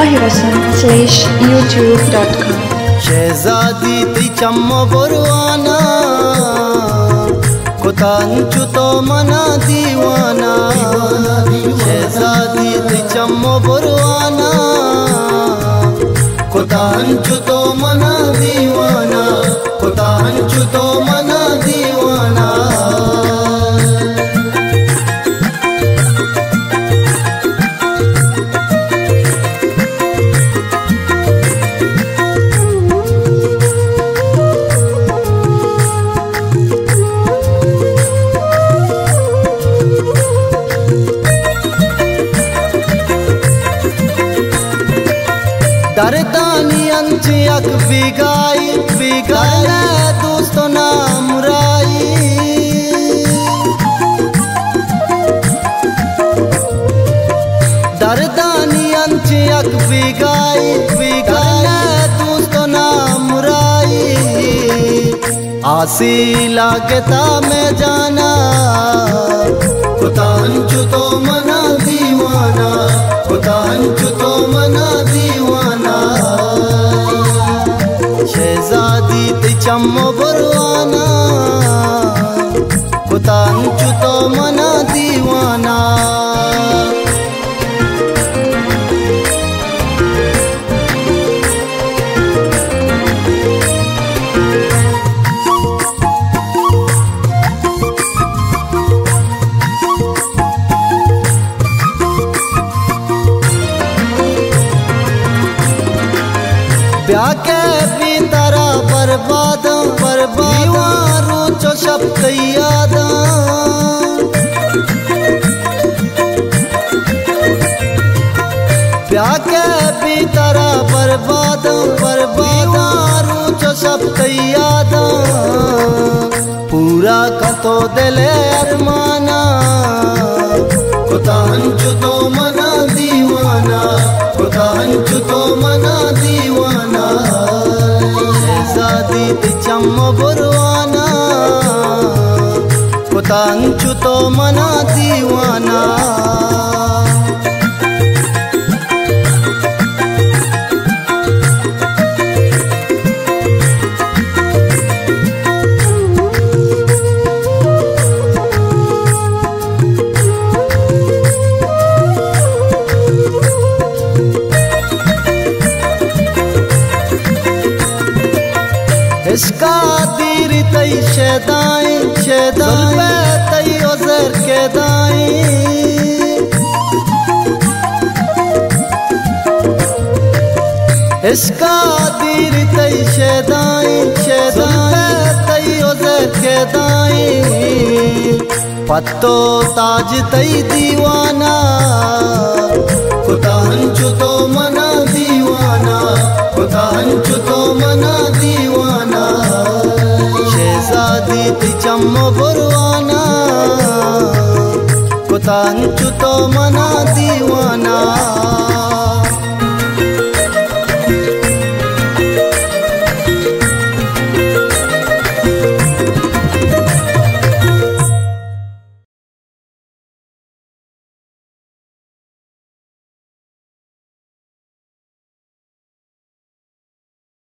tahirhassan.youtube.com शहजादी ती चम्मो बुरवाना कुतांचु तो मना दीवाना शहजादी ती चम्मो बुरवाना कुतांचु तो मना दीवाना कुतांचु तो मना दीवाना दरदानी अंची अक बिगाई बिगाए दोस्तों ना मुराई दरदानी अंची अक बिगाई बिगाए दोस्तों ना मुराई आसी लागता में जाना कुतांचु तो मना दीवाना कुतांचु तो मना दीवाना शहजादी ती चम्मो बुरवाना कुतांचु तो मना दीवाना ब्याह के भी तारा बर्बाद बर्बाद चो शब्द याद ब्याह के भी तारा बर्बाद बर्बाद चो शब्द याद पूरा कतो दिले अरमाना कुतांचु तो मना दीवाना कुतांचु तो मना दीवाना शहजादी ती चम्मो बुरवाना कुतांचु तो मना दीवाना इसका दीर तई शैदाई शैदाई तई उज़र के दाई इसका दीर तई शैदाई शैदाई तई उज़र के दाई पत्तो ताज तई दीवाना कुतांचु तो मना दीवाना कुतांचु तो मना दीवाना शहजादी ती चम्मो बुरवाना कुतांचु तो मना दीवाना